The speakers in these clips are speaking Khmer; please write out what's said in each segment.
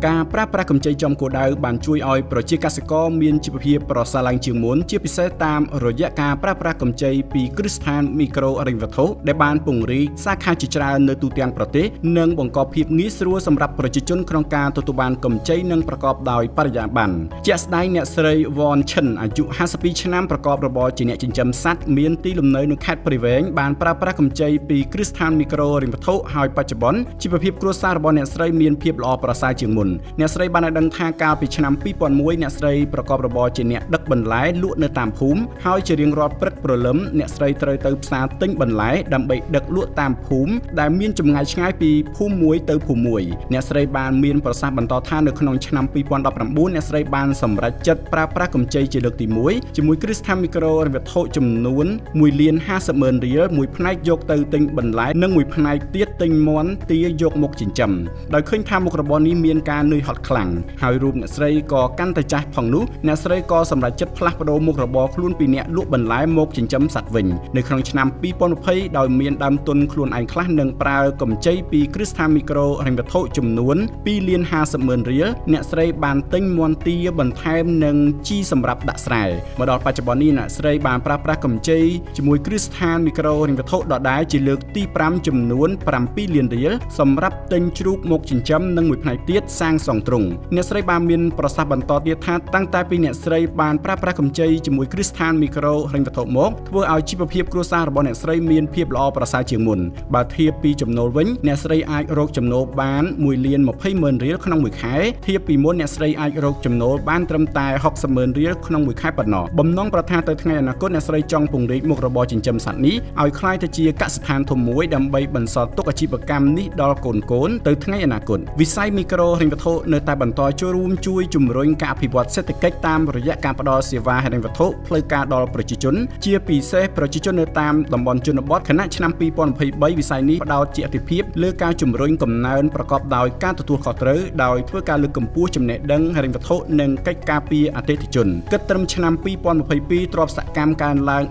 ការប្រើប្រាស់កម្ចីចំគោលដៅបានជួយឲ្យប្រជាកសិករមានជីវភាពប្រសើរឡើងជាងមុនជាពិសេសតាមរយៈការប្រើប្រាស់កម្ចីពីគ្រឹះស្ថានមីក្រូហិរញ្ញវត្ថុដែលបានពង្រីកសាខាជាច្រើននៅទូទាំងប្រទេសនិងបង្កភាពងាយស្រួលសម្រាប់ប្រជាជនក្នុងការទទួលបានកម្ចីនិងប្រកបដោយបរិយាបន្នជាក់ស្ដែងអ្នកស្រីវ៉នឈិនអាយុ52ឆ្នាំប្រកបរបរជាអ្នកចិញ្ចឹមសត្វមានទីលំនៅនៅខេត្តព្រៃវែងបានប្រើប្រាស់កម្ចីពីគ្រឹះស្ថានមីក្រូហិរញ្ញវត្ថុហើយបច្ចុប្បន្នជីវភាពគ្រួសាររបស់អ្នកស្រីមានភាពល្អប្រសើរជាងមុនអ្នកស្រីបានឲ្យដឹងថាកាលពីឆ្នាំ2001អ្នកស្រីប្រកបរបរជាអ្នកដឹកបន្លែលក់នៅតាមភូមិហើយជារៀងរាល់ព្រឹកព្រលឹមអ្នកស្រីត្រូវទៅផ្សារទិញបន្លែដើម្បីដឹកលក់តាមភូមិដែលមានចម្ងាយឆ្ងាយពីភូមិមួយទៅភូមិមួយអ្នកស្រីបានមានប្រសាសន៍បន្តថានៅក្នុងឆ្នាំ2019អ្នកស្រីបានសម្រេចចិត្តប្រើប្រាស់កម្ចីជាលើកទី1ជាមួយគ្រឹះស្ថានមីក្រូហិរញ្ញវត្ថុចំនួន1,50,000 រៀលមួយផ្នែកយកទៅទិញបន្លែនិងមួយផ្នែកទៀតទិញមាន់ទាយកមកចិញ្ចឹមដោយឃើញថាមុខរបរនេះមានការនឿយហត់ខ្លាំងហើយរូបអ្នកស្រីក៏កាន់តែចាស់ផងនោះអ្នកស្រីក៏សម្រេចចិត្តផ្លាស់ប្ដូរមុខរបរខ្លួនពីអ្នកលក់បន្លែមកចិញ្ចឹមសត្វវិញនៅក្នុងឆ្នាំ2020ដោយមានដើមទុនខ្លួនឯងខ្លះនិងប្រើកម្ចីពីគ្រឹះស្ថានមីក្រូហិរញ្ញវត្ថុចំនួន2,50,000 រៀលអ្នកស្រីបានទិញមាន់ទាបន្ថែមនិងជីសម្រាប់ដាក់ស្រែមកដល់បច្ចុប្បន្ននេះអ្នកស្រីបានប្រើប្រាស់កម្ចីជាមួយគ្រឹះស្ថានមីក្រូហិរញ្ញវត្ថុដដែលជាលើកទី5ចំនួន7 លានរៀលសម្រាប់ទិញជ្រូកមកចិញ្ចឹមនិងមួយផ្នែកទៀតសាងសង់ទ្រុងអ្នកស្រីបានមានប្រសាសន៍បន្តទៀតថាតាំងតែពីអ្នកស្រីបានប្រើប្រាស់កម្ចីជាមួយគ្រឹះស្ថានមីក្រូហិរញ្ញវត្ថុមកធ្វើឲ្យជីវភាពគ្រួសាររបស់អ្នកស្រីមានភាពល្អប្រសើរជាងមុនបើធៀបពីចំណូលវិញអ្នកស្រីអាចរកចំណូលបាន1,20,000 រៀលក្នុងមួយខែធៀបពីមុនអ្នកស្រីអាចរកចំណូលបានត្រឹមតែ60,000 រៀលក្នុងមួយខែប៉ុណ្ណោះបំណងប្រាថ្នាទៅថ្ងៃអនាគតអ្នកស្រីចង់ពង្រីកមុខរបរចិញ្ចឹមសត្វនេះឲ្យក្លាយទៅជាកសិដ្ឋានធំមួយដើម្បីបន្សល់ទុកអាជីវកម្មនេះដល់កូនទៅថ្ងៃអនាគតវិស័យមីក្រូហិរញ្ញវត្ថុនៅតែបន្តចូលរួមជួយជំរុញការអភិវឌ្ឍសេដ្ឋកិច្ចតាមរយៈការផ្តល់សេវាហិរញ្ញវត្ថុផ្លូវការដល់ប្រជាជនជាពិសេសប្រជាជននៅតាមតំបន់ជនបទខណៈឆ្នាំ2023វិស័យនេះផ្ដោតជាអាទិភាពលើការជំរុញកំណើនប្រកបដោយការទទួលខុសត្រូវដោយធ្វើការលើកកម្ពស់ចំណេះដឹងហិរញ្ញវត្ថុនិងកិច្ចការពារអតិថិជនគិតត្រឹមឆ្នាំ2022ទ្រព្យសកម្មកើនឡើង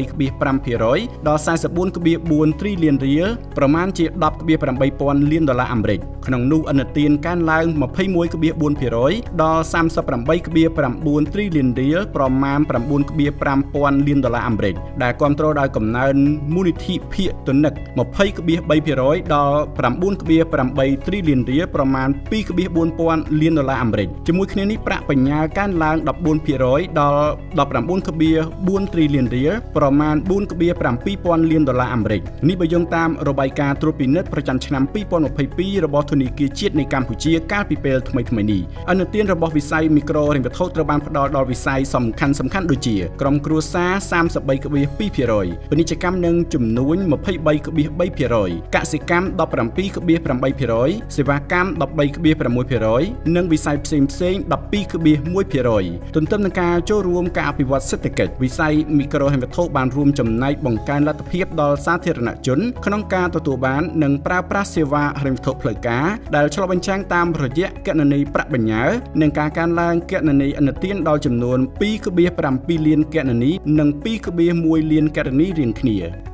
18.5% ដល់ 44.4 ទ្រីលានរៀលប្រមាណជា 10.8 ពាន់លានដុល្លារអាមេរិកក្នុងនោះឥណទានកើនឡើង 21.4% ដល់ 38.9 ទ្រីលានរៀលប្រមាណ 9.5 ពាន់លានដុល្លារអាមេរិកដែលគាំទ្រដោយកំណើនមូលនិធិភាគទនិក 20.3% ដល់ 9.8 ទ្រីលានរៀលប្រមាណ 2.4 ពាន់លានដុល្លារអាមេរិកជាមួយគ្នានេះប្រាក់បញ្ញើកើនឡើង 14% ដល់ 19.4 ទ្រីលានរៀលប្រមាណ 4.7 ពាន់លានដុល្លារអាមេរិកនេះបើយោងតាមរបាយការណ៍ត្រួតពិនិត្យប្រចាំឆ្នាំ2022របស់ធនាគារជាតិនៃកម្ពុជាកាលពីពេលថ្មីៗនេះឥណទានរបស់វិស័យមីក្រូហិរញ្ញវត្ថុត្រូវបានផ្ដល់ដល់វិស័យសំខាន់ដូចជាក្រុមគ្រួសារ 33.2% ពាណិជ្ជកម្មនិងជំនួញ 23.3% កសិកម្ម 17.8% សេវាកម្ម 13.6% និងវិស័យផ្សេងៗ 12.1% ទន្ទឹមនឹងការចូលរួមការអភិវឌ្ឍសេដ្ឋកិច្ចវិស័យមីក្រូហិរញ្ញវត្ថុបានរួមចំណែកបង្កើនលទ្ធភាពដល់សាធារណជនក្នុងការទទួលបាននិងប្រើប្រាស់សេវាហិរញ្ញវត្ថុផ្លូវការដែលឆ្លុះបញ្ចាំងតាមរយៈគណនីប្រាក់បញ្ញើនិងការកើនឡើងគណនីឥណទានដល់ចំនួន 2.7 លានគណនីនិង 2.1 លានគណនីរៀងគ្នា